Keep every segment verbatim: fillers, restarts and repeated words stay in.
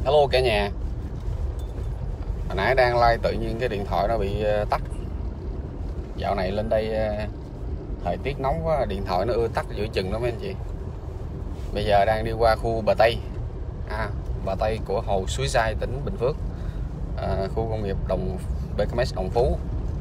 Hello cả nhà. Hồi nãy đang like tự nhiên cái điện thoại nó bị tắt. Dạo này lên đây thời tiết nóng quá, điện thoại nó ưa tắt giữa chừng lắm anh chị. Bây giờ đang đi qua khu Bờ Tây, à, Bờ Tây của Hồ Suối Giai, tỉnh Bình Phước, à, khu công nghiệp Đồng bê ca em ét Đồng Phú.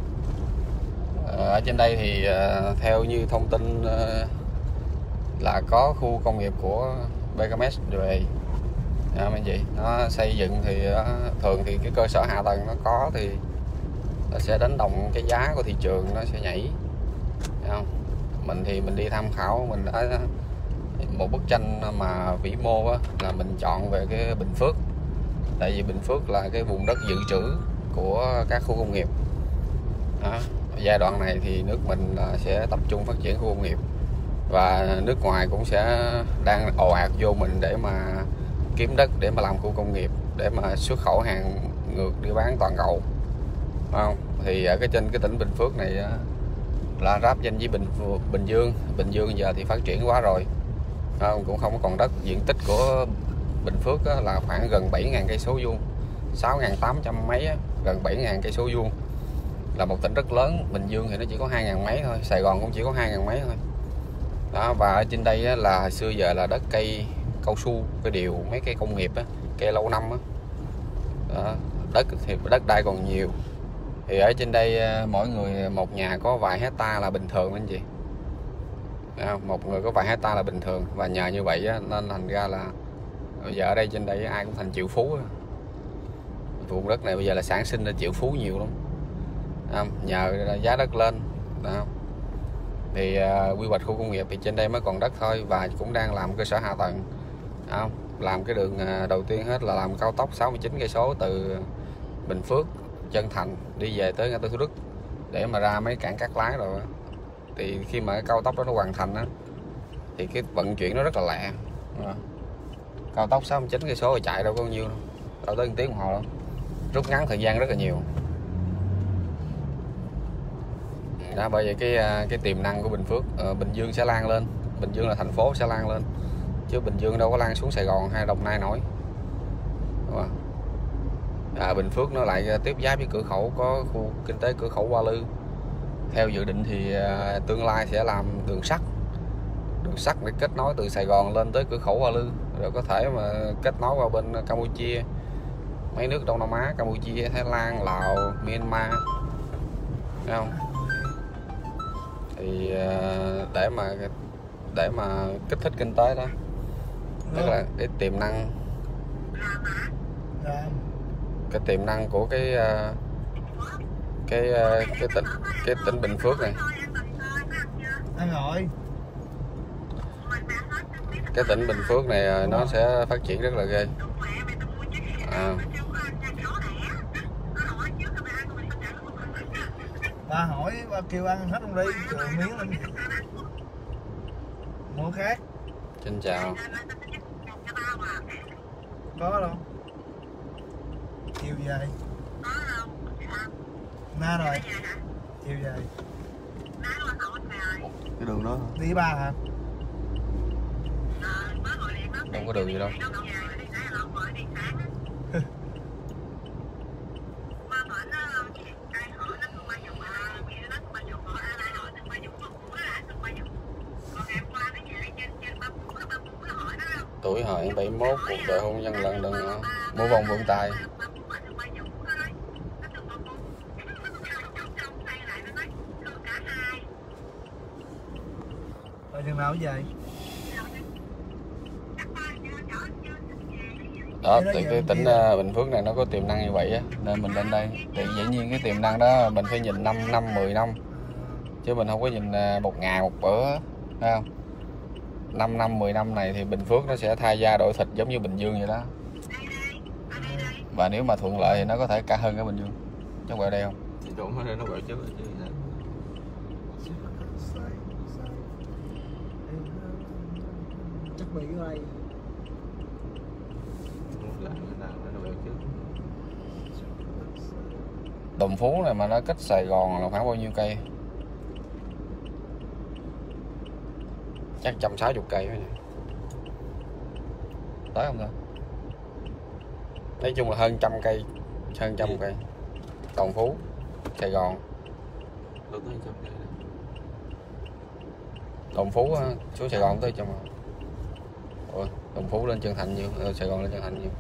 Ở trên đây thì theo như thông tin là có khu công nghiệp của bê ca em ét về. À, anh chị, nó xây dựng thì thường thì cái cơ sở hạ tầng nó có thì nó sẽ đánh đồng cái giá của thị trường, nó sẽ nhảy, thấy không? Mình thì mình đi tham khảo, mình đã một bức tranh mà vĩ mô á, là mình chọn về cái Bình Phước, tại vì Bình Phước là cái vùng đất dự trữ của các khu công nghiệp đó. Giai đoạn này thì nước mình sẽ tập trung phát triển khu công nghiệp, và nước ngoài cũng sẽ đang ồ ạt vô mình để mà kiếm đất để mà làm khu công nghiệp, để mà xuất khẩu hàng ngược đi bán toàn cầu, không? Thì ở cái trên cái tỉnh Bình Phước này là ráp danh với Bình Bình Dương. Bình Dương giờ thì phát triển quá rồi, không? Cũng không còn đất. Diện tích của Bình Phước là khoảng gần bảy nghìn cây số vuông, sáu nghìn tám trăm mấy, gần bảy nghìn cây số vuông, là một tỉnh rất lớn. Bình Dương thì nó chỉ có hai nghìn mấy thôi, Sài Gòn cũng chỉ có hai nghìn mấy thôi đó. Và ở trên đây là xưa giờ là đất cây cao su, cái điều mấy cây công nghiệp á, cây lâu năm á. Đó, đất thì đất đai còn nhiều. Thì ở trên đây mỗi người một nhà có vài hecta là bình thường anh chị. Đó, một người có vài hecta là bình thường, và nhờ như vậy á, nên thành ra là bây giờ ở đây trên đây ai cũng thành triệu phú. Vùng đất này bây giờ là sản sinh ra triệu phú nhiều lắm. Đó, nhờ giá đất lên. Đó. Thì uh, quy hoạch khu công nghiệp thì trên đây mới còn đất thôi, và cũng đang làm cơ sở hạ tầng. Đó, làm cái đường uh, đầu tiên hết là làm cao tốc sáu mươi chín cây số từ Bình Phước, Trân Thành đi về tới ngã tư Thủ Đức để mà ra mấy cảng Cát Lái rồi. Thì khi mà cái cao tốc đó nó hoàn thành á, thì cái vận chuyển nó rất là lẹ. Đó. Cao tốc sáu mươi chín cây số rồi chạy đâu có bao nhiêu đâu, đâu tới một tiếng đồng hồ đâu, rút ngắn thời gian rất là nhiều. Đó, bởi vậy cái cái tiềm năng của Bình Phước, uh, Bình Dương sẽ lan lên. Bình Dương là thành phố sẽ lan lên, chứ Bình Dương đâu có lan xuống Sài Gòn hay Đồng Nai nổi. À, Bình Phước nó lại tiếp giáp với cửa khẩu, có khu kinh tế cửa khẩu Hoa Lư. Theo dự định thì uh, tương lai sẽ làm đường sắt, đường sắt để kết nối từ Sài Gòn lên tới cửa khẩu Hoa Lư, rồi có thể mà kết nối vào bên Campuchia, mấy nước Đông Nam Á, Campuchia, Thái Lan, Lào, Myanmar, thấy không? Thì để mà để mà kích thích kinh tế đó, tức là cái tiềm năng, cái tiềm năng của cái cái cái tỉnh cái tỉnh Bình Phước này. Cái tỉnh Bình Phước này nó sẽ phát triển rất là ghê. À. Ba hỏi ba kêu ăn hết không đi, rồi miếng lên mua khác. Xin chào. Có đâu. Chiều về. Na rồi. Chiều về. Cái đường đó đi ba hả? Không có đường gì đâu. Tuổi hợi bảy mốt, cuộc đời hôn nhân lần đừng mua vòng vận tài. Rồi chừng nào về? Đó, thì cái tỉnh uh, Bình Phước này nó có tiềm năng như vậy á, nên mình lên đây. Thì dĩ nhiên cái tiềm năng đó mình phải nhìn năm năm, mười năm, chứ mình không có nhìn uh, một ngày một bữa, thấy không? năm năm, mười năm này thì Bình Phước nó sẽ thay da đổi thịt giống như Bình Dương vậy đó. Và nếu mà thuận lợi thì nó có thể cả hơn cái Bình Dương. Chứ không đây không? Thì trộn hết nó gọi chứ. Chắc bị cái này. Đồng Phú này mà nó cách Sài Gòn là khoảng bao nhiêu cây? Chắc một trăm sáu mươi cây thôi. Tới không ta? Nói chung là hơn trăm cây, hơn trăm cây. Đồng Phú, Sài Gòn. Đồng Phú xuống Sài Gòn tới trong. Ủa, Đồng Phú lên Trân Thành nhiêu? Ờ, Sài Gòn lên Trân Thành nhiêu?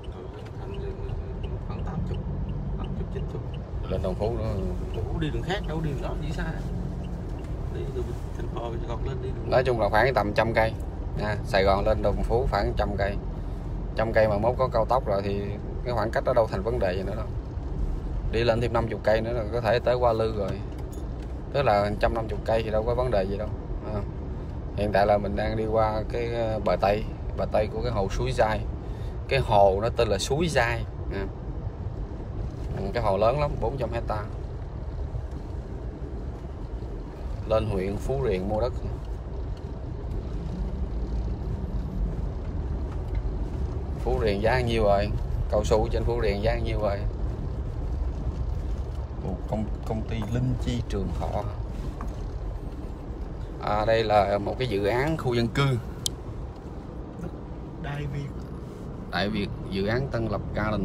Khoảng tám mươi, tám mươi, chín mươi. Lên Đồng Phú nữa. Ủa, đi đường khác đâu, đi đường đó chỉ xa. Đi từ thành phố Sài Gòn lên đi đường. Nói chung là khoảng tầm trăm cây. Nha, Sài Gòn lên Đồng Phú khoảng trăm cây. Trăm cây mà mốt có cao tốc rồi thì cái khoảng cách đó đâu thành vấn đề gì nữa đâu. Đi lên thêm năm mươi cây nữa là có thể tới Hoa Lư rồi. Tức là một trăm năm mươi cây thì đâu có vấn đề gì đâu. À, hiện tại là mình đang đi qua cái bờ Tây, bờ Tây của cái hồ Suối Giai. Cái hồ nó tên là Suối Giai. À, cái hồ lớn lắm, bốn trăm hecta. Lên huyện Phú Riềng mua đất. Phú Riềng giá nhiêu rồi? Cao su trên Phú Riềng giá nhiêu rồi? Ồ, công công ty Linh Chi Trường Thọ. À, đây là một cái dự án khu dân cư. Đại Việt. Đại Việt, dự án Tân Lập Garden.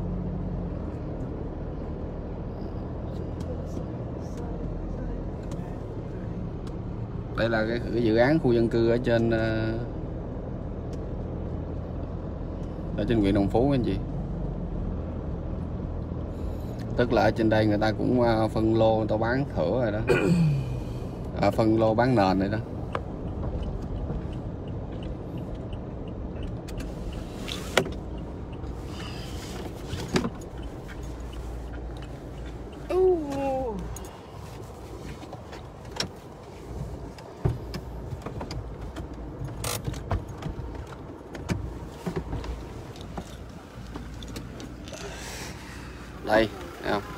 Đây là cái, cái dự án khu dân cư ở trên ở trên huyện Đồng Phú anh chị. Tức là ở trên đây người ta cũng phân lô, người ta bán thửa rồi đó. À, phân lô bán nền rồi đó. Đây, thấy không?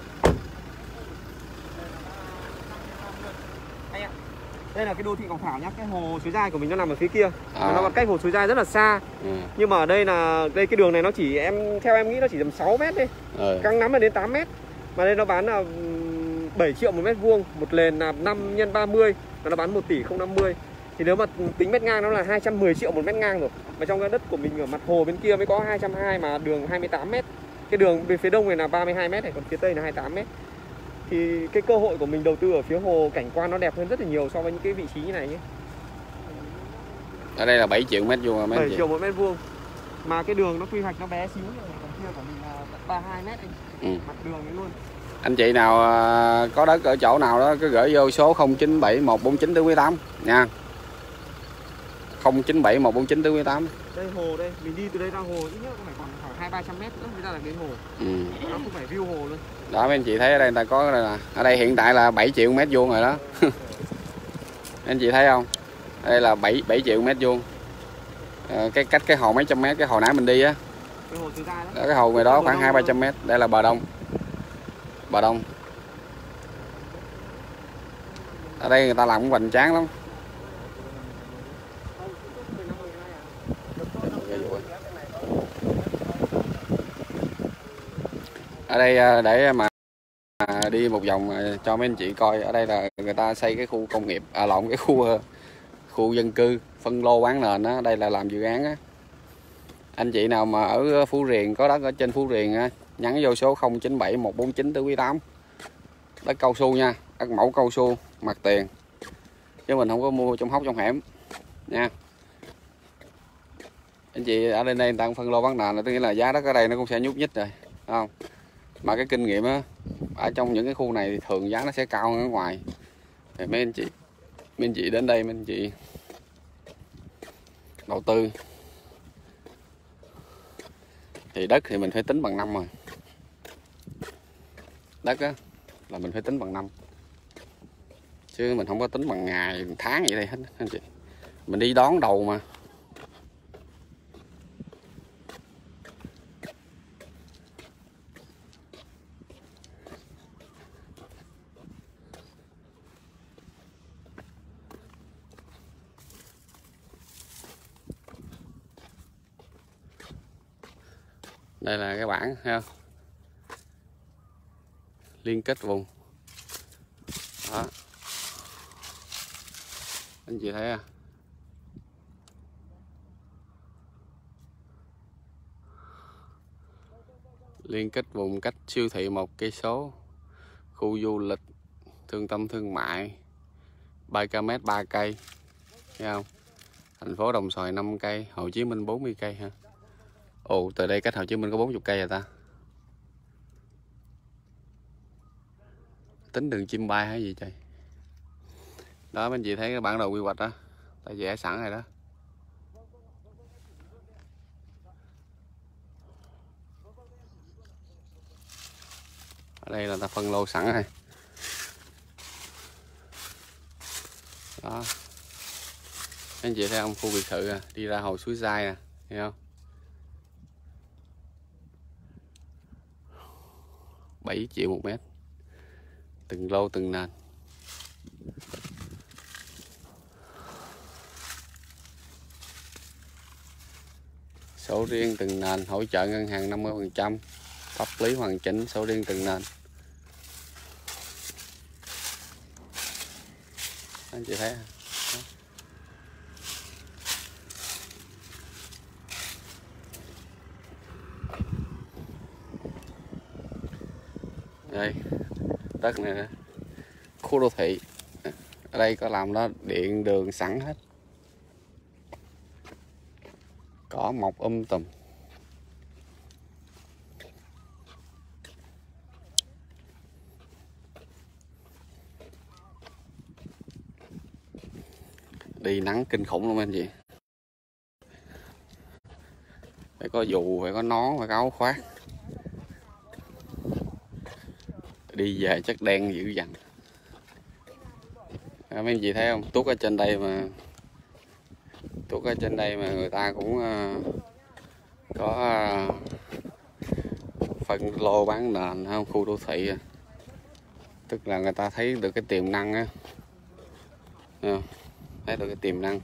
Đây là cái đô thị Ngọc Thảo nhá, cái hồ Suối Giai của mình nó nằm ở phía kia. À. Nó còn cách hồ Suối Giai rất là xa. Ừ. Nhưng mà ở đây là đây cái đường này nó chỉ em theo em nghĩ nó chỉ tầm sáu mét đi. Ừ. Căng lắm là đến tám mét. Mà đây nó bán là bảy triệu một mét vuông, một nền là năm nhân ba mươi, và nó bán một tỷ không năm mươi. Thì nếu mà tính mét ngang nó là hai trăm mười triệu một mét ngang rồi. Mà trong cái đất của mình ở mặt hồ bên kia mới có hai trăm hai mươi mà đường hai mươi tám mét. Cái đường bên phía đông này là ba mươi hai mét này, còn phía tây là hai mươi tám mét. Thì cái cơ hội của mình đầu tư ở phía hồ cảnh quan nó đẹp hơn rất là nhiều so với những cái vị trí như này nhé. Ở đây là bảy triệu mét vuông mấy anh bảy chị? triệu một mét vuông. Mà cái đường nó quy hoạch nó bé xíu rồi, còn kia của mình là ba mươi hai mét anh. Ừ. Mặt đường ấy luôn. Anh chị nào có đất ở chỗ nào đó cứ gửi vô số không chín bảy một bốn chín tứ quý tám nha. không chín bảy một bốn chín tứ quý tám. Đây hồ đây, mình đi từ đây ra hồ ít nhất cũng phải còn khoảng hai ba trăm mét nữa mới ra là đến hồ. Ừ. Nó không phải view hồ luôn. Đó mấy anh chị thấy ở đây người ta có đây là ở đây hiện tại là bảy triệu mét vuông rồi đó. Anh chị thấy không? Đây là bảy bảy triệu mét vuông. À, cái cách cái hồ mấy trăm mét, cái hồ nãy mình đi á. Cái hồ Suối Giai đó. Đó, cái hồ ngoài đó khoảng hai ba trăm mét. Đây là bờ đông. Bờ đông. Ở đây người ta làm cũng hoành tráng lắm. Ở đây để mà đi một vòng cho mấy anh chị coi, ở đây là người ta xây cái khu công nghiệp, à lộn cái khu khu dân cư phân lô bán nền á, đây là làm dự án á. Anh chị nào mà ở Phú Riềng có đất ở trên Phú Riềng á, nhắn vô số không chín bảy một bốn chín tứ quý tám. Đất cao su nha, đất mẫu cao su, mặt tiền. Chứ mình không có mua trong hốc trong hẻm nha. Anh chị ở đây đây người ta phân lô bán nền là tức nghĩa là giá đất ở đây nó cũng sẽ nhúc nhích rồi, đúng không? Mà cái kinh nghiệm á, ở trong những cái khu này thì thường giá nó sẽ cao hơn ở ngoài. Thì mấy anh chị mấy anh chị đến đây mấy anh chị đầu tư thì đất thì mình phải tính bằng năm rồi. Đất á là mình phải tính bằng năm, chứ mình không có tính bằng ngày tháng vậy đây hết anh chị. Mình đi đón đầu mà. Đây là cái bảng ha, liên kết vùng đó, anh chị thấy à? Liên kết vùng cách siêu thị một cây số, khu du lịch, trung tâm thương mại, ba ki lô mét ba cây, thấy không? Thành phố Đồng Xoài năm cây, Hồ Chí Minh bốn mươi cây ha. Ồ, từ đây cách Hồ Chí Minh có bốn mươi cây rồi ta. Tính đường chim bay hay gì trời. Đó mấy anh chị thấy cái bản đồ quy hoạch đó, ta vẽ sẵn rồi đó. Ở đây là ta phân lô sẵn rồi. Đó. Anh chị thấy không, khu biệt thự à, đi ra hồ Suối Giai nè, thấy không? bảy triệu một mét. Từng lô từng nền. Sổ riêng từng nền, hỗ trợ ngân hàng năm mươi phần trăm, pháp lý hoàn chỉnh, sổ riêng từng nền. Anh chị thấy. Đây, đất này nè, khu đô thị. Ở đây có làm đó điện đường sẵn hết. Cỏ mọc um tùm. Đi nắng kinh khủng luôn anh chị. Phải có dù, phải có nón, phải có áo khoác. Đi về chắc đen dữ dằn. À, mấy anh chị thấy không, tuốt ở trên đây mà tuốt ở trên đây mà người ta cũng uh, có uh, phân lô bán nền không, khu đô thị, tức là người ta thấy được cái tiềm năng á, thấy được cái tiềm năng.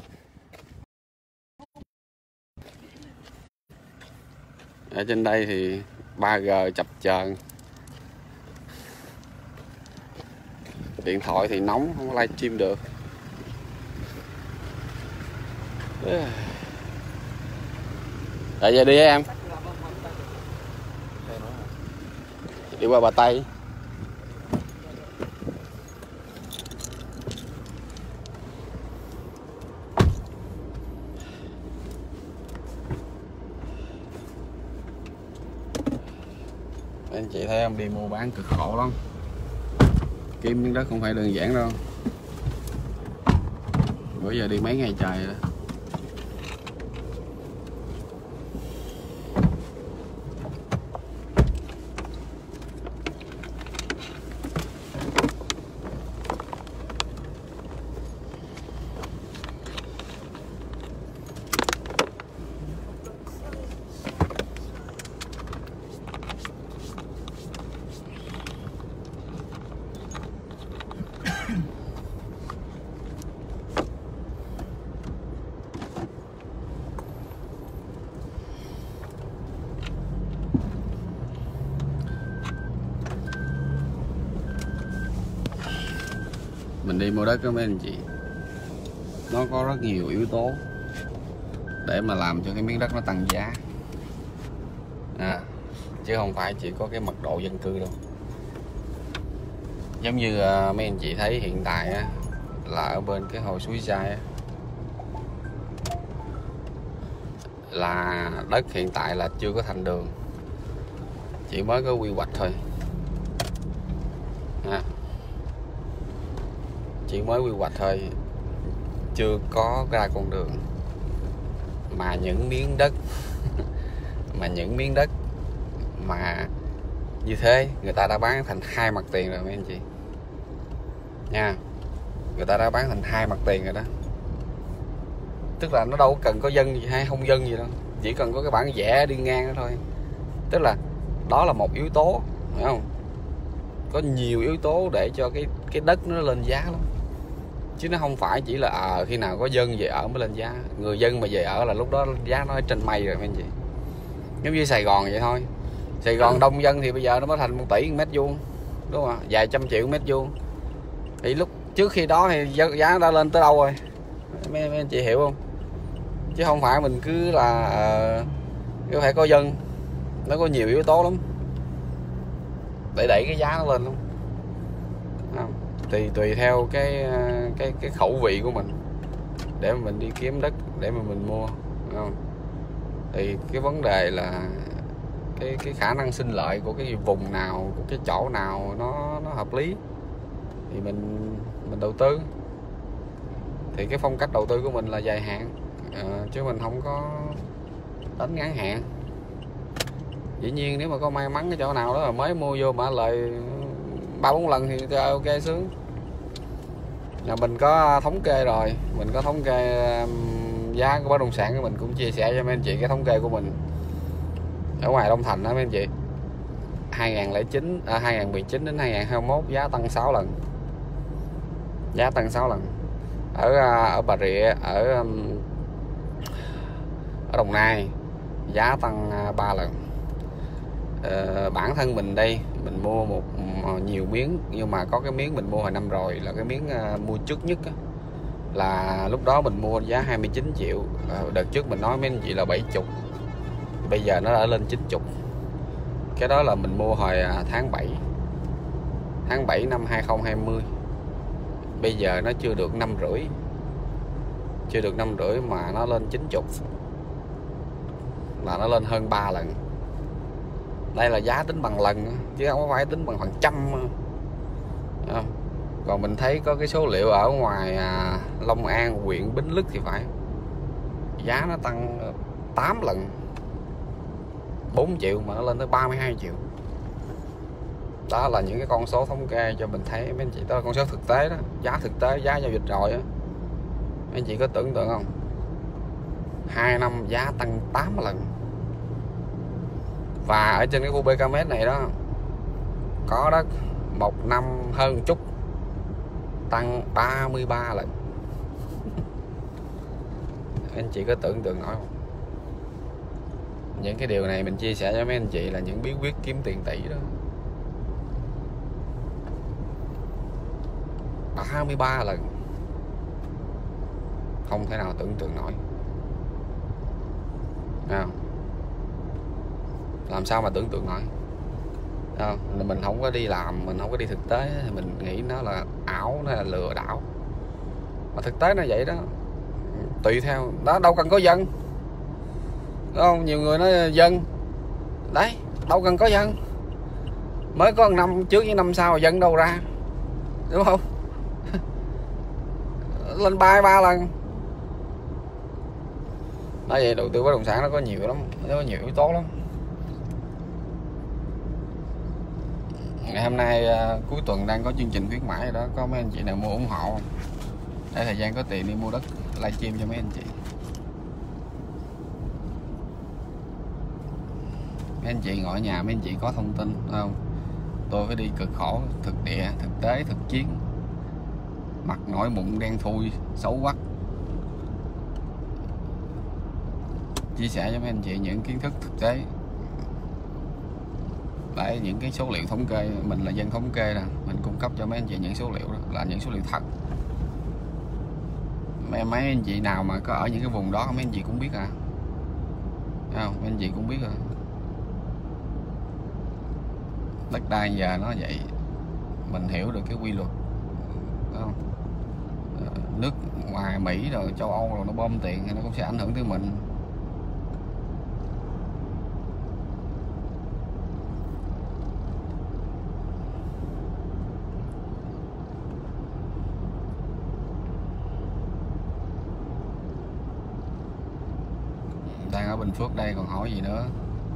Ở trên đây thì ba G chập chờn, điện thoại thì nóng, không có livestream được. Tại giờ đi với em, đi qua Bà Tây. Anh chị thấy em đi mua bán cực khổ lắm, kiếm miếng đất không phải đơn giản đâu. Bữa giờ đi mấy ngày trời rồi đó. Mình đi mua đất đó mấy anh chị, nó có rất nhiều yếu tố để mà làm cho cái miếng đất nó tăng giá à, chứ không phải chỉ có cái mật độ dân cư đâu. Giống như uh, mấy anh chị thấy hiện tại á, là ở bên cái hồ Suối Giai á, là đất hiện tại là chưa có thành đường, chỉ mới có quy hoạch thôi à. Chỉ mới quy hoạch thôi, chưa có ra con đường. Mà những miếng đất mà những miếng đất mà như thế người ta đã bán thành hai mặt tiền rồi mấy anh chị nha. Người ta đã bán thành hai mặt tiền rồi đó. Tức là nó đâu có cần có dân gì hay không dân gì đâu, chỉ cần có cái bản vẽ đi ngang đó thôi. Tức là đó là một yếu tố, phải không? Có nhiều yếu tố để cho cái cái đất nó lên giá lắm, chứ nó không phải chỉ là à, khi nào có dân về ở mới lên giá. Người dân mà về ở là lúc đó giá nó trên mây rồi mấy anh chị. Giống như Sài Gòn vậy thôi. Sài Gòn đông dân thì bây giờ nó mới thành một tỷ mét vuông, đúng không? Vài trăm triệu mét vuông. Thì lúc trước khi đó thì giá đã lên tới đâu rồi, mấy, mấy anh chị hiểu không? Chứ không phải mình cứ là uh, cứ phải có dân nó có nhiều yếu tố lắm để đẩy cái giá nó lên luôn. Không? Thì tùy theo cái cái cái khẩu vị của mình để mà mình đi kiếm đất để mà mình mua. Không? Thì cái vấn đề là cái cái khả năng sinh lợi của cái vùng nào, của cái chỗ nào nó nó hợp lý thì mình mình đầu tư. Thì cái phong cách đầu tư của mình là dài hạn, à, chứ mình không có đánh ngắn hạn. Dĩ nhiên nếu mà có may mắn cái chỗ nào đó là mới mua vô mà lợi ba bốn lần thì ok sướng. Là mình có thống kê rồi, mình có thống kê giá của bất động sản của mình, cũng chia sẻ cho mấy anh chị cái thống kê của mình ở ngoài Long Thành đó mấy anh chị. hai nghìn không trăm lẻ chín à, hai nghìn không trăm mười chín đến hai nghìn không trăm hai mươi mốt giá tăng sáu lần. Giá tăng sáu lần. Ở ở Bà Rịa, ở ở Đồng Nai giá tăng ba lần. Ờ, bản thân mình đây mình mua một nhiều miếng, nhưng mà có cái miếng mình mua hồi năm rồi là cái miếng uh, mua trước nhất á, là lúc đó mình mua giá hai mươi chín triệu. Ờ, đợt trước mình nói mấy anh chị là bảy mươi, bây giờ nó đã lên chín mươi. Cái đó là mình mua hồi tháng bảy tháng bảy năm hai nghìn không trăm hai mươi. Bây giờ nó chưa được năm rưỡi, chưa được năm rưỡi mà nó lên chín mươi, là nó lên hơn ba lần. Đây là giá tính bằng lần chứ không phải tính bằng phần trăm. Còn mình thấy có cái số liệu ở ngoài à, Long An, huyện Bến Lức thì phải giá nó tăng tám lần, bốn triệu mà nó lên tới ba mươi hai triệu. Đó là những cái con số thống kê cho mình thấy mấy anh chị, đó là con số thực tế đó, giá thực tế, giá giao dịch rồi á. Mấy anh chị có tưởng tượng không? hai năm giá tăng tám lần. Và ở trên cái khu bê ca em ét này đó có đất một năm hơn chút tăng ba mươi ba lần. Anh chị có tưởng tượng nổi không? Những cái điều này mình chia sẻ cho mấy anh chị là những bí quyết kiếm tiền tỷ đó. ba mươi ba lần, không thể nào tưởng tượng nổi. Không? Làm sao mà tưởng tượng nổi? Không? Mình không có đi làm, mình không có đi thực tế thì mình nghĩ nó là ảo, nó là lừa đảo. Mà thực tế nó vậy đó. Tùy theo đó, đâu cần có dân, đúng không? Nhiều người nói dân đấy, đâu cần có dân, mới có năm trước với năm sau dân đâu ra, đúng không? Lên ba ba lần. Đó, vậy đầu tư bất động sản nó có nhiều lắm, nó có nhiều yếu tố lắm. Ngày hôm nay uh, cuối tuần đang có chương trình khuyến mãi rồi đó, có mấy anh chị nào mua ủng hộ không? Để thời gian có tiền đi mua đất livestream cho mấy anh chị. Mấy anh chị ngồi ở nhà, mấy anh chị có thông tin không? Tôi phải đi cực khổ, thực địa, thực tế, thực chiến, mặt nổi mụn đen thui, xấu quắc, chia sẻ cho mấy anh chị những kiến thức thực tế. Đấy, những cái số liệu thống kê, mình là dân thống kê nè, mình cung cấp cho mấy anh chị những số liệu đó là những số liệu thật. Mấy, mấy anh chị nào mà có ở những cái vùng đó mấy anh chị cũng biết à, thấy không? Mấy anh chị cũng biết à, đất đai giờ nó vậy, mình hiểu được cái quy luật, thấy không? Nước ngoài Mỹ rồi châu Âu rồi nó bơm tiền thì nó cũng sẽ ảnh hưởng tới mình. Đang ở Bình Phước đây còn hỏi gì nữa.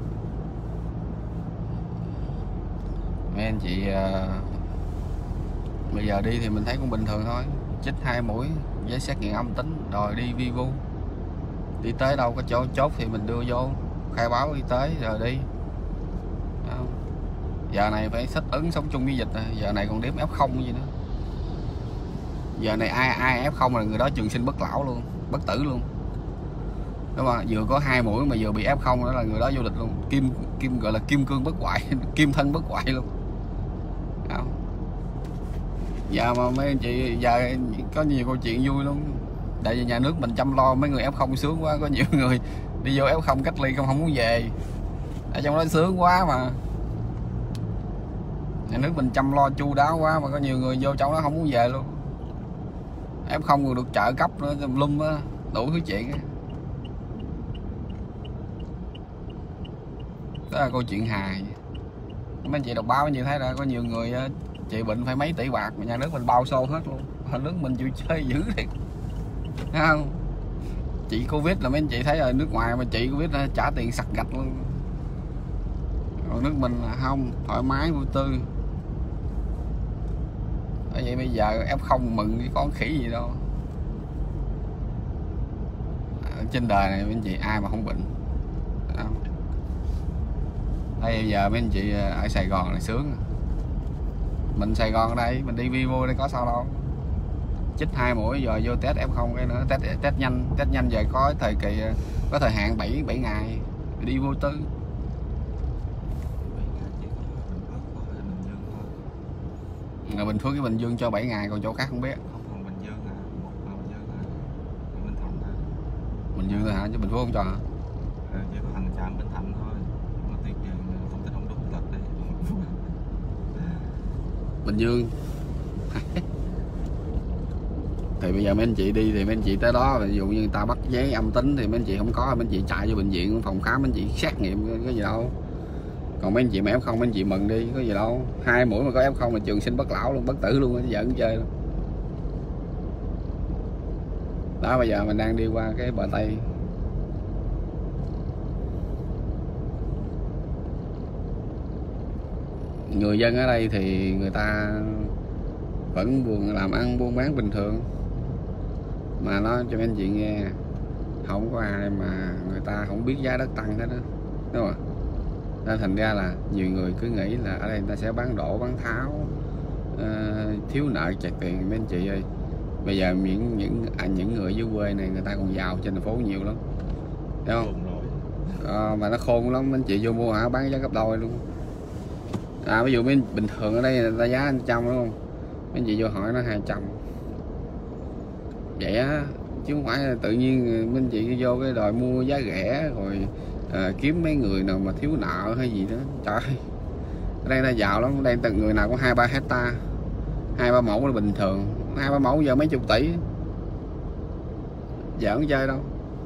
Mấy anh chị uh, bây giờ đi thì mình thấy cũng bình thường thôi, chích hai mũi, giấy xét nghiệm âm tính rồi đi vi vu, đi tới đâu có chỗ chốt thì mình đưa vô khai báo y tế rồi đi. Không? Giờ này phải thích ứng sống chung với dịch rồi. Giờ này còn đếm ép không gì nữa. Giờ này ai ai ép không là người đó trường sinh bất lão luôn, bất tử luôn. Đúng không? Vừa có hai mũi mà vừa bị ép không đó là người đó vô địch luôn, kim kim gọi là kim cương bất hoại, kim thân bất hoại luôn. Không? Giờ mà mấy anh chị giờ có nhiều câu chuyện vui lắm. Tại vì nhà nước mình chăm lo mấy người ép không sướng quá, có nhiều người đi vô ép không cách ly không không muốn về. ở trong đó sướng quá mà. Nhà nước mình chăm lo chu đáo quá mà có nhiều người vô trong đó không muốn về luôn. Em không còn được trợ cấp nữa, lum á, đủ thứ chuyện á. Đó là câu chuyện hài. Mấy anh chị đọc báo anh chị thấy là có nhiều người chị bệnh phải mấy tỷ bạc mà nhà nước mình bao xô hết luôn. Nhà nước mình chịu chơi dữ thiệt. Thấy không? Chị Covid là mấy anh chị thấy ở nước ngoài mà chị Covid là trả tiền sặc gạch luôn. Còn nước mình là không, thoải mái vui tươi. Bởi vậy bây giờ ép không mừng chứ có khỉ gì đâu. Ở trên đời này mấy anh chị ai mà không bệnh. Không? Đây bây giờ mấy anh chị ở Sài Gòn là sướng. Mình Sài Gòn ở đây, mình đi Vivo đây có sao đâu. Chích hai mũi rồi vô test ép không cái nữa, test test nhanh, test nhanh về có thời kỳ có thời hạn bảy bảy ngày đi vô tư. Là Bình Phước với Bình Dương cho bảy ngày, còn chỗ khác không biết. Không, còn Bình Dương hả? Một Bình Dương hả? Bình Thạnh hả? Bình Dương thôi hả? Chứ Bình Phước không cho hả? Ừ, chỉ có hành trạm Bình Thạnh thôi. Nó tuyên truyền thông tin không đúng thật đây. Bình Dương. Thì bây giờ mấy anh chị đi thì mấy anh chị tới đó, ví dụ như người ta bắt giấy âm tính thì mấy anh chị không có, mấy anh chị chạy vô bệnh viện phòng khám, mấy anh chị xét nghiệm có gì đâu. Còn mấy anh chị mà ép không mấy anh chị mừng đi, có gì đâu. Hai mũi mà có ép không mà trường sinh bất lão luôn, bất tử luôn, giỡn chơi luôn. Đó, bây giờ mình đang đi qua cái bờ Tây. Người dân ở đây thì người ta vẫn buồn làm ăn buôn bán bình thường. Mà nói cho mấy anh chị nghe, không có ai mà người ta không biết giá đất tăng hết đó, đúng không? Nên thành ra là nhiều người cứ nghĩ là ở đây người ta sẽ bán đổ bán tháo, uh, thiếu nợ chặt tiền. Mấy anh chị ơi, bây giờ những những à, những người dưới quê này người ta còn giàu trên thành phố nhiều lắm, thấy không? À, mà nó khôn lắm, mấy anh chị vô mua hả bán giá gấp đôi luôn. À, ví dụ mấy bình thường ở đây người ta giá trăm đúng không? Mấy anh chị vô hỏi nó hai trăm. Vậy á, chứ không phải là tự nhiên mấy anh chị vô cái đòi mua giá rẻ rồi à, kiếm mấy người nào mà thiếu nợ hay gì đó. Trời ơi, ở đây ta giàu lắm, ở đây từng người nào có hai ba hecta, hai ba mẫu là bình thường, hai ba mẫu giờ mấy chục tỷ, giỡn chơi đâu.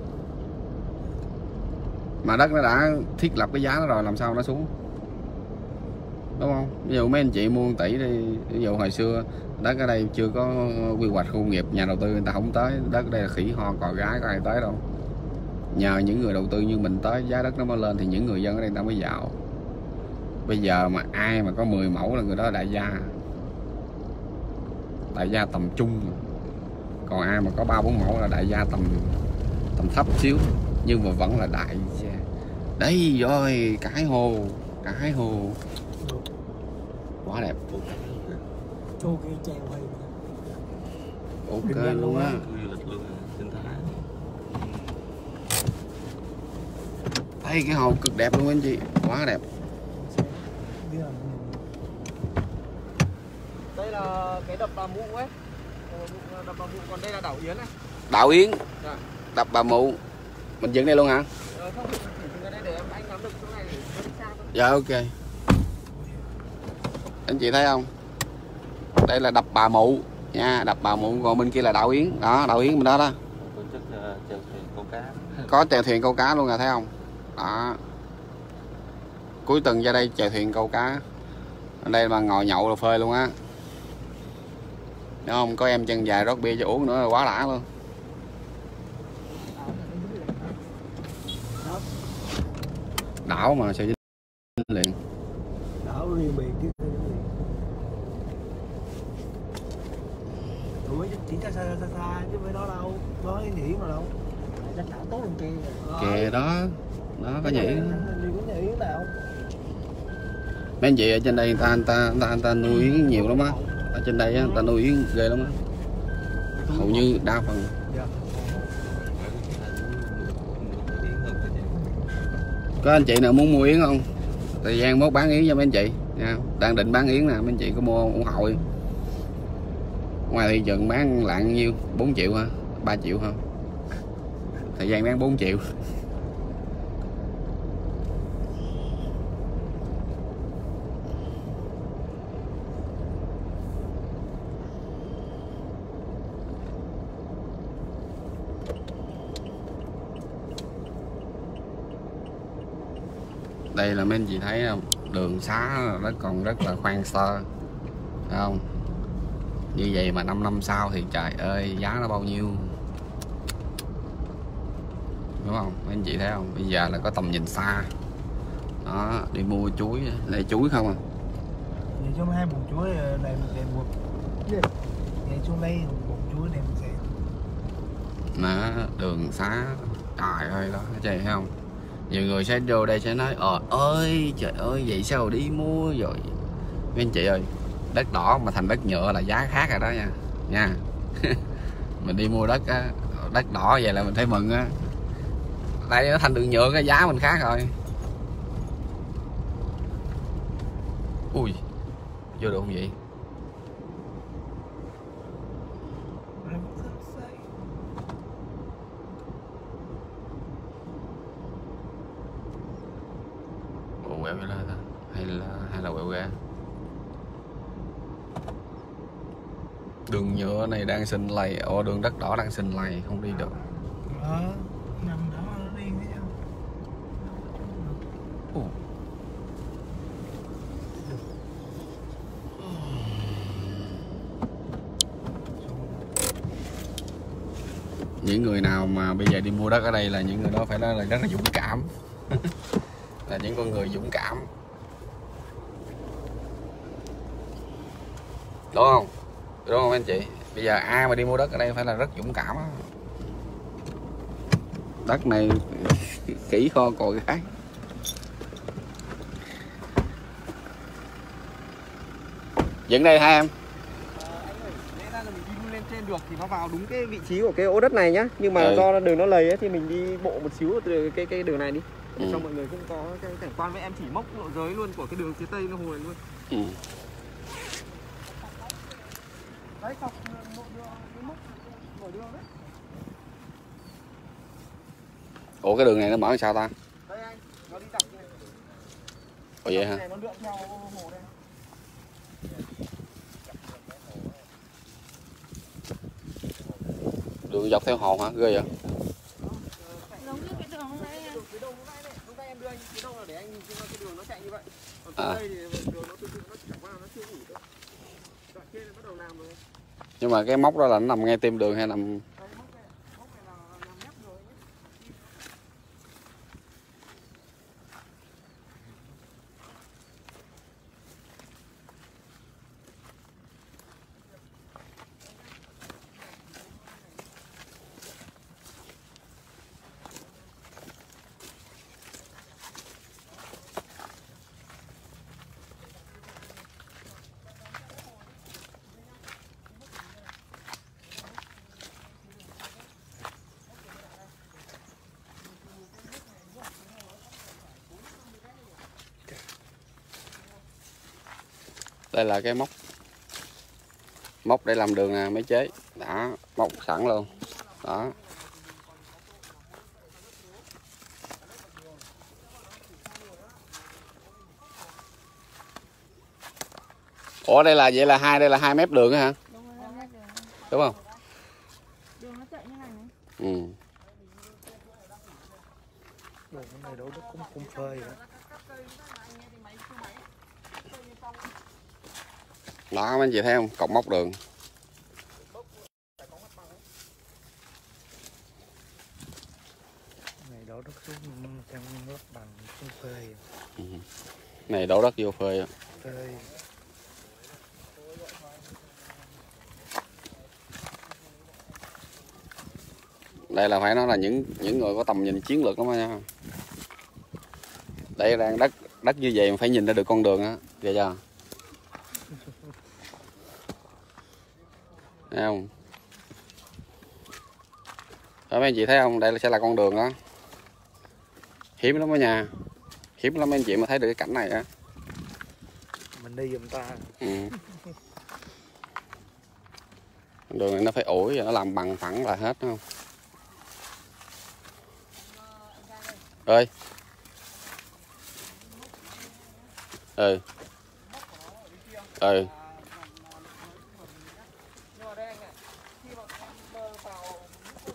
Mà đất nó đã thiết lập cái giá đó rồi làm sao nó xuống, đúng không? Ví dụ mấy anh chị mua một tỷ đi, ví dụ hồi xưa đất ở đây chưa có quy hoạch khu công nghiệp, nhà đầu tư người ta không tới, đất ở đây là khỉ ho cò gái, có ai tới đâu. Nhờ những người đầu tư như mình tới, giá đất nó mới lên thì những người dân ở đây ta mới giàu. Bây giờ mà ai mà có mười mẫu là người đó là đại gia, đại gia tầm trung. Còn ai mà có ba bốn mẫu là đại gia tầm tầm thấp xíu, nhưng mà vẫn là đại gia. Đấy rồi, cái hồ, cái hồ quá đẹp. Ok luôn á. Đây cái hồ cực đẹp luôn anh chị, quá đẹp. Đây là cái đập Bà Mụ ấy, đập Bà Mụ, còn đây là đảo Yến này. Đảo Yến. Dạ. Đập Bà Mụ. Mình dừng đây luôn hả? Ờ, không, mình chỉ dừng đây để em anh nắm được chỗ này để đi xa thôi. Dạ ok. Anh chị thấy không? Đây là đập Bà Mụ nha, đập Bà Mụ, còn bên kia là đảo Yến. Đó, đảo Yến bên đó đó. Tổ chức uh, chèo thuyền câu cá. Có chèo thuyền câu cá luôn rồi thấy không? Đó. Cuối tuần ra đây chèo thuyền câu cá. Ở đây mà ngồi nhậu là phê luôn á. Đúng không? Có em chân dài rót bia cho uống nữa là quá đã luôn. Đảo mà sao dính liền. Đảo riêng biệt chứ. Ủa chỉ xa xa xa xa chứ phải đó đâu, có cái nhỉ mà đâu. Chắc đảo tốt luôn kia. Kìa đó, đó có nhỉ. Đi có nhỉ nào. Mấy anh chị ở trên đây người ta người ta người ta, người ta nuôi yến nhiều lắm á. Ở trên đây á, người ta nuôi yến ghê lắm á. Hầu như đa phần. Có anh chị nào muốn mua yến không? Thời gian mốt bán yến cho mấy anh chị nha. Đang định bán yến nè, mấy anh chị có mua ủng hộ đi. Ngoài thị trường bán lạng nhiêu? bốn triệu hả? ba triệu hả? Thời gian bán bốn triệu. Đây là mấy anh chị thấy không, đường xá nó còn rất là khoan sơ, thấy không? Như vậy mà năm năm sau thì trời ơi giá nó bao nhiêu, đúng không mấy anh chị thấy không? Bây giờ là có tầm nhìn xa đó, đi mua chuối, đây chuối không à? Thì trong hai bụng chuối này mình để buộc, để trong đây bụng chuối này mình sẽ Đó, đường xá trời ơi đó, thấy không? Nhiều người sẽ vô đây sẽ nói ờ ơi trời ơi vậy sao đi mua rồi. Mấy anh chị ơi, đất đỏ mà thành đất nhựa là giá khác rồi đó nha nha. Mình đi mua đất á, đất đỏ vậy là mình thấy mừng á. Đây nó thành đường nhựa cái giá mình khác rồi. Ui, vô được không vậy? Ủa quẹo ra ta, hay là hay là quẹo ra? Đường nhựa này đang xin lầy, ồ đường đất đỏ đang xin lầy, không đi được. ờ nằm đó nó đi thế không? Ồ. Những người nào mà bây giờ đi mua đất ở đây là những người đó phải nói là rất là dũng cảm. Là những con người dũng cảm, đúng không? Đúng không anh chị? Bây giờ ai mà đi mua đất ở đây phải là rất dũng cảm á. Đất này kỹ kho còi cái. Dựng đây hai em. Lẽ ra là mình đi lên trên được thì nó vào đúng cái vị trí của cái ô đất này nhá. Nhưng mà Ừ. do đường nó lầy ấy thì mình đi bộ một xíu từ cái cái đường này đi. Để Ừ. cho mọi người cũng có cái cảnh quan, với em chỉ mốc lộ giới luôn của cái đường phía tây nó hồi luôn. Ừ. Đấy, cọc lộ đường cái mốc mở đường đấy. Ủa cái đường này nó mở làm sao ta? Đây anh, nó đi dọc như này. Ủa vậy hả? Này nó lượn theo hồ đây. Đường dọc theo hồ hả? Ghê vậy? Giống như cái đường hôm nay Đường phía đông lúc nãy đấy, lúc nãy em đưa anh phía đông là để anh nhìn xem cái đường nó chạy như vậy. Còn À. phía đây thì đường nó từ từ nó chẳng qua nó chưa ủi đâu. Đoạn kia bắt đầu làm rồi. Nhưng mà cái móc đó là nó nằm ngay tim đường hay nằm? Đây, mốc này, mốc này là làm mép đường nhé. Đây là cái móc, móc để làm đường nè mấy chế, đã móc sẵn luôn đó. Ủa đây là vậy là hai, đây là hai mép đường hả? đúng rồi, em đường. Đúng không? Đường nó chạy như này này. Ừ. đường này đâu cũng cũng phơi vậy. Đó mấy anh chị thấy không? Cọc móc đường. Này đổ đất xuống trong lớp bằng cũng phơi. Ừ. Này đổ đất vô phơi á. Phơi. Đây là phải nói là những những người có tầm nhìn chiến lược lắm nha. Đây đang đất đất như vậy mà phải nhìn ra được con đường á, ghê chưa? Thấy không? Đó, mấy anh chị thấy không? Đây sẽ là con đường đó. Hiếm lắm đó nha. Hiếm lắm mấy anh chị mà thấy được cái cảnh này á. Mình đi giùm ta. Ừ. Đường này nó phải ủi và nó làm bằng phẳng lại hết, đúng không? Ơi. Ừ. Ừ.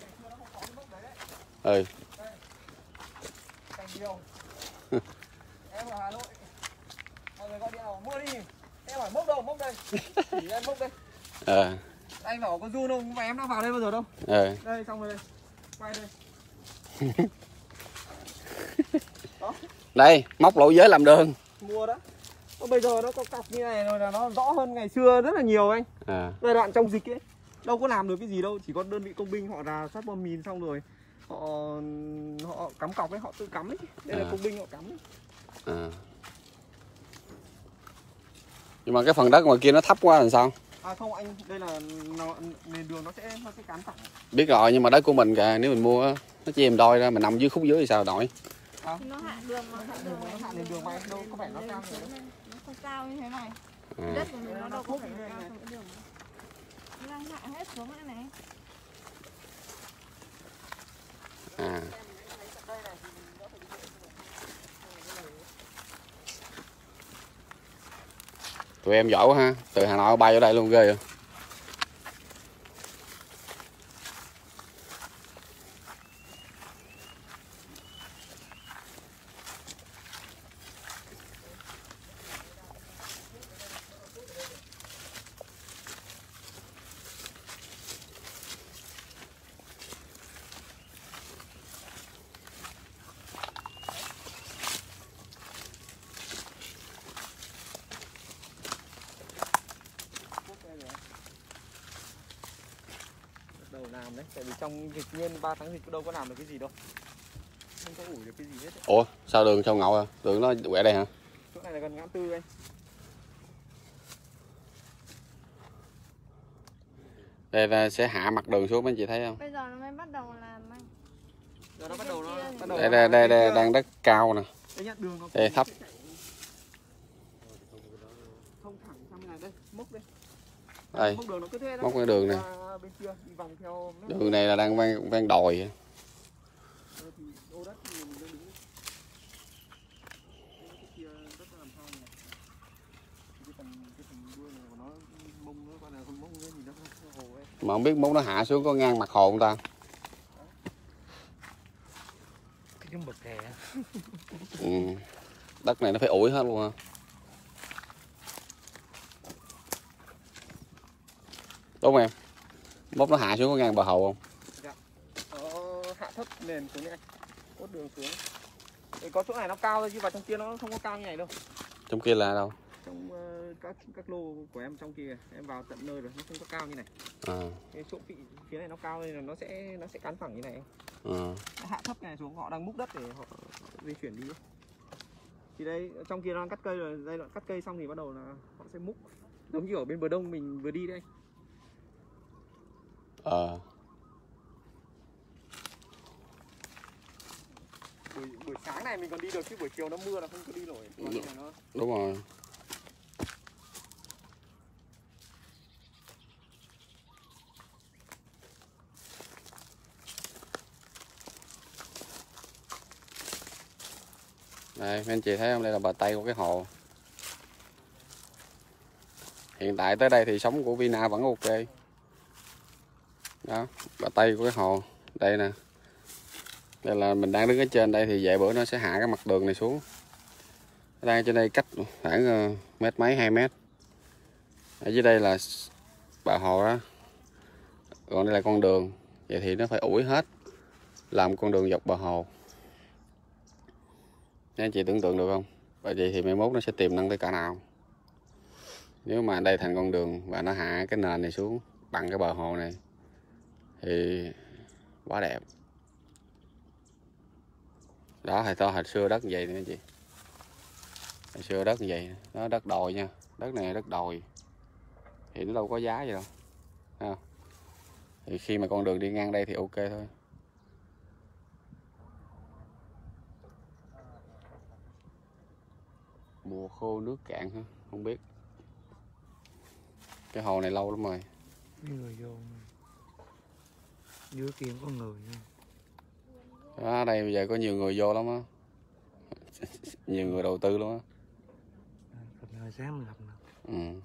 Ừ. ở Hà Nội. Mọi người gọi điện bảo mua đi. Em hỏi mốc đâu, mốc đây. Chỉ em mốc đây. Ờ. Anh bảo có run không? Mà em đã vào đây bao giờ đâu. Ờ. Đây xong rồi đây. Quay đây. Đó. Đây, móc lỗ giới làm đường. Mua đó. Bây giờ nó có cọc như này rồi là nó rõ hơn ngày xưa rất là nhiều anh. À. Giai đoạn trong dịch ấy đâu có làm được cái gì đâu, chỉ có đơn vị công binh họ rà soát bom mìn xong rồi họ họ cắm cọc ấy, họ tự cắm ấy. Đây À. là công binh họ cắm ấy. À. Nhưng mà cái phần đất ngoài kia nó thấp quá làm sao? À không anh, đây là nó, nền đường nó sẽ nó sẽ cán thẳng. Biết rồi, nhưng mà đất của mình kìa, nếu mình mua á, nó chia làm đôi ra, mình nằm dưới khúc dưới thì sao nổi? À. Nó hạ đường mà, hạ đường Nó hạ nền đường bay đâu có phải nó cao như thế. Nó không cao như thế này. À. Đất của mình nó đâu có phải cao trong cái đường này. Nó đang hạ hết xuống cái này. À. Tụi em giỏi quá ha, từ Hà Nội bay ở đây luôn ghê vậy. Đầu làm đấy, tại vì trong dịch nguyên ba tháng dịch đâu có làm được cái gì đâu. Không có ủi được cái gì hết ấy. Ủa, sao đường sâu ngậu à? Đường nó quẹo đây hả? Chỗ này là gần ngã tư anh. Đây là sẽ hạ mặt đường xuống mấy anh chị thấy không? Bây giờ nó mới bắt đầu làm anh. Giờ nó bắt đầu nó bắt đầu Đây đây đây, đây đang đất cao nè. Đây nhá, đường nó Đây thấp. thông thẳng sang này đây, mốc đây. Đây, Mốc đường nó cứ thế đó. móc cái đường này. Qua bên kia đi vòng theo mép. Đường này là đang ven, ven đồi vậy. Ờ, thì ô đất thì mình đang đứng. Cái kia đất nó làm sao nhỉ? Cái phần cái phần đuôi này của nó mông nó qua là con mông cái gì đó nó hồ ấy. Mà không biết mốt nó hạ xuống có ngang mặt hồ không ta? Cái bậc kè. Ừ. Đất này nó phải ủi hết luôn ha. Đúng không em? Mốt nó hạ xuống có ngang bờ hồ không? Dạ. Nó hạ thấp nền xuống này anh. Cốt đường xuống. Thì có chỗ này nó cao thôi chứ vào trong kia nó không có cao như này đâu. Trong kia là đâu? Trong uh, các các lô của em trong kia em vào tận nơi rồi nó không có cao như này. À. Cái chỗ vị phía này nó cao nên là nó sẽ nó sẽ cán thẳng như này. À. Nó hạ thấp này xuống, họ đang múc đất để họ di chuyển đi. Thì đây trong kia nó đang cắt cây rồi, giai đoạn cắt cây xong thì bắt đầu là họ sẽ múc giống như ở bên bờ đông mình vừa đi đây. Ờ. Buổi, buổi sáng này mình còn đi được chứ buổi chiều nó mưa là không có đi nổi. Còn này nó... Đúng rồi. Đây, mấy anh chị thấy không? Đây là bờ Tây của cái hồ. Hiện tại tới đây thì sống của Vina vẫn ok. Đó, bờ Tây của cái hồ. Đây nè. Đây là mình đang đứng ở trên đây thì vài bữa nó sẽ hạ cái mặt đường này xuống. Đang trên đây cách khoảng mét mấy, hai mét. Ở dưới đây là bờ hồ đó. Còn đây là con đường. Vậy thì nó phải ủi hết. Làm con đường dọc bờ hồ. Các anh chị tưởng tượng được không? Bởi vậy thì mai mốt nó sẽ tiềm năng tới cả nào. Nếu mà đây thành con đường và nó hạ cái nền này xuống bằng cái bờ hồ này thì quá đẹp. Đó, hồi to hồi xưa đất như vậy nè anh chị. Hồi xưa đất như vậy, nó đất đồi nha. Đất này đất đồi. Thì nó đâu có giá gì đâu. Thấy không? Thì khi mà con đường đi ngang đây thì ok thôi. Mùa khô nước cạn hả? Không biết. Cái hồ này lâu lắm rồi. Người vô. Dưới kia có người nữa. Đó, đây bây giờ có nhiều người vô lắm á. Nhiều người đầu tư luôn á. Phần hơi sáng mình gặp nè. Ừ.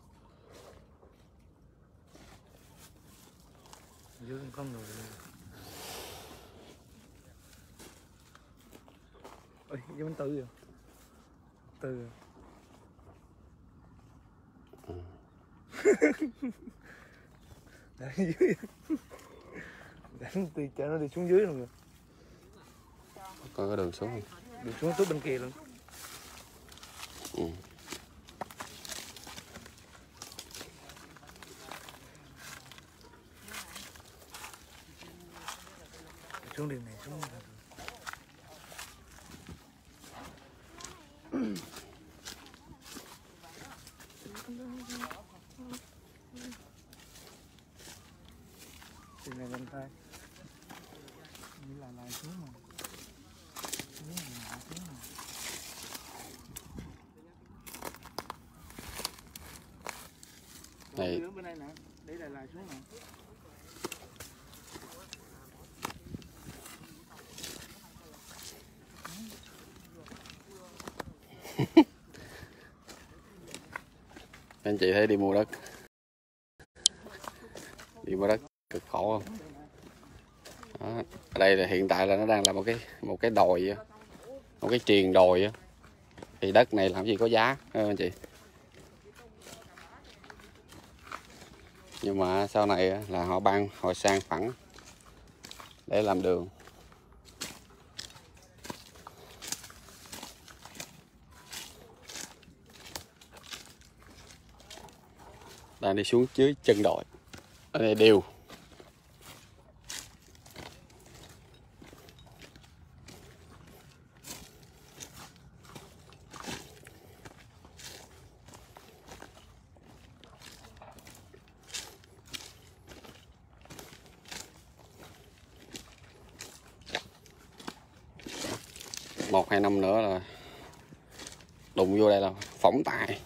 Dưới có người. Ôi, vô bánh tư rồi. từ đánh dưới đánh từ cho nó đi xuống dưới luôn rồi. Coi cái đường xuống không? Đường xuống tốt bên kia luôn. Ừ. Xuống đường này xuống. Đường này gần tay. Như là lại xuống mà. Xuống là lại xuống mà. Này Bên đây nè, để lại lại xuống nè. anh chị thấy đi mua đất, đi mua đất cực khổ không? Đó. Ở đây là hiện tại là nó đang là một cái một cái đồi á, một cái triền đồi á, thì đất này làm gì có giá anh chị. Nhưng mà sau này là họ ban họ sang phẳng để làm đường. Đang đi xuống dưới chân đồi. Ở đây đều. Một hai năm nữa là đụng vô đây là phỏng tài.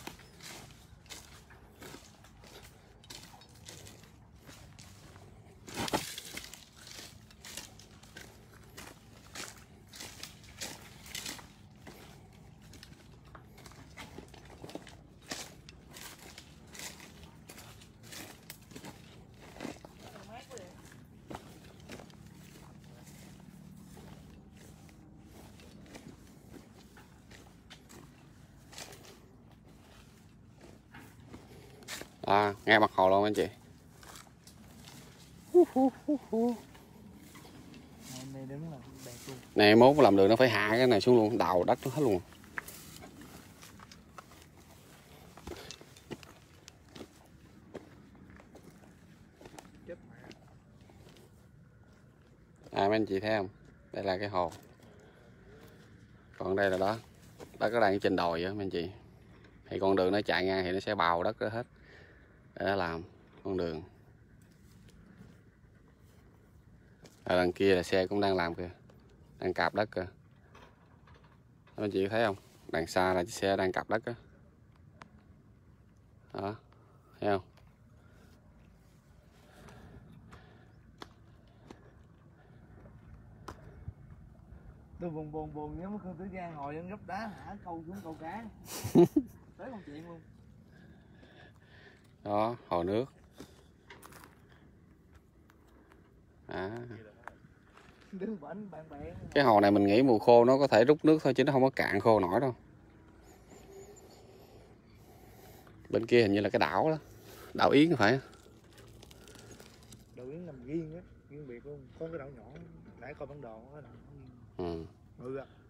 À, ngay mặt hồ luôn anh chị. Này đứng là bẹt luôn. Này mốt làm đường nó phải hạ cái này xuống luôn, đào đất nó hết luôn. À mấy anh chị thấy không? Đây là cái hồ. Còn đây là đó. Đất nó đang trên đồi á mấy anh chị. Thì con đường nó chạy ngang thì nó sẽ bào đất đó hết để nó làm con đường. Ở đằng kia là xe cũng đang làm kìa, đang cạp đất kìa. Các anh chị thấy không? Đằng xa là chiếc xe đang cạp đất đó. Đó, thấy không? Tôi buồn buồn buồn nhớ mất Khương Tử Giang hồi lên gấp đá hả câu xuống câu cá. Tới con chuyện luôn. Đó, hồ nước. À. Đứng bển bạn bè. Cái hồ này mình nghĩ mùa khô nó có thể rút nước thôi chứ nó không có cạn khô nổi đâu. Bên kia hình như là cái đảo đó, đảo Yến phải. Đảo Yến nằm riêng á, riêng biệt luôn, có cái đảo nhỏ, nãy coi bản đồ đó. Ừ. Ừ.